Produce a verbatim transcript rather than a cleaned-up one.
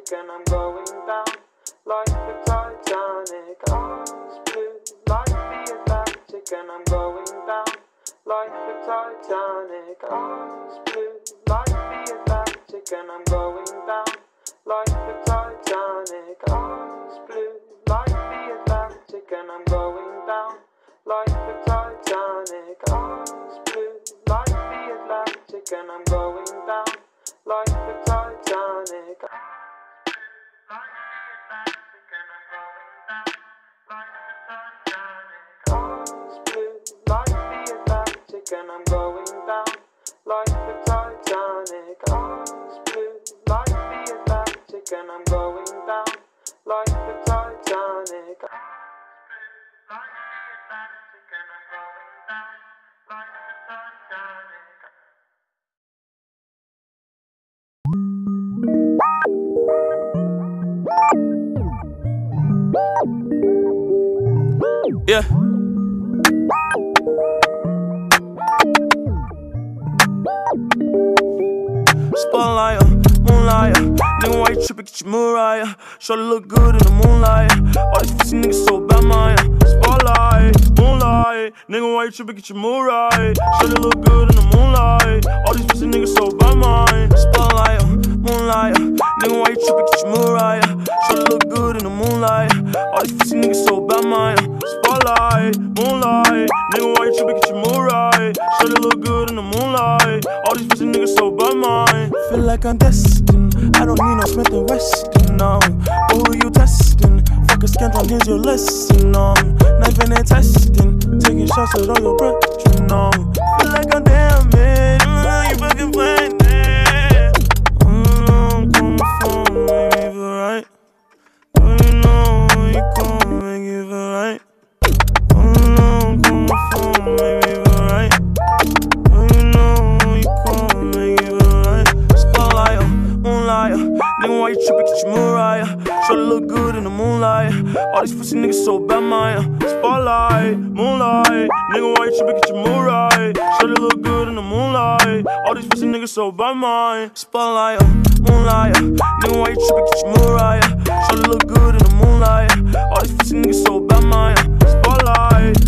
Atlantic and I'm going down like the Titanic. Eyes blue like the Atlantic and I'm going down like the Titanic. Eyes blue like the Atlantic and I'm going down like the Titanic. Eyes blue like the Atlantic and I'm going down like the Titanic. Eyes blue like the Atlantic and I'm going down like the Titanic. Eyes blue like the Atlantic and I'm going down like the Titanic. Eyes blue like the Atlantic and I'm going down like the Titanic. Yeah. Spotlight, moonlight, nigga, why you trippin', get your Mariah. Shorty look good in the moonlight. All these pussy niggas so bad, Maya. Spotlight, moonlight, nigga, why you trippin', get your Mariah. Shorty look good in the moonlight. All these pussy niggas so bad, Maya. Spotlight, moonlight, nigga, why you trippin', get your Mariah. Shorty look good in the moonlight. All these pussy niggas so bad, Maya. Spotlight, moonlight, nigga, why you trippin', get your Mariah. Shorty look good in the moonlight. All these pussy niggas so bad, Maya. Feel like I'm destined. I don't need no Smith and Weston, no. But who you testing? Fuck a scantron, here's your lesson, no. Knifing and testing, taking shots at all your brethren, no. Feel like I'm damn it, even though you fucking playing it. I don't know I'm coming from, make me feel right. Do you know when you come, make me feel right? I don't know I'm coming from, make me feel right. Do you know when you come, make me feel right? Spotlight, moonlight, nigga, why you trippin', get your Mariah. Shorty look good in the moonlight. All these pussy niggas so bad, Maya. Spotlight, moonlight, nigga, why you trippin', get your Mariah. Shorty look good in the moonlight. All these pussy niggas so bad, Maya. Spotlight, moonlight, nigga, why you trippin', get your Mariah. Shorty look good in the moonlight. All these pussy niggas so bad, Maya. Spotlight.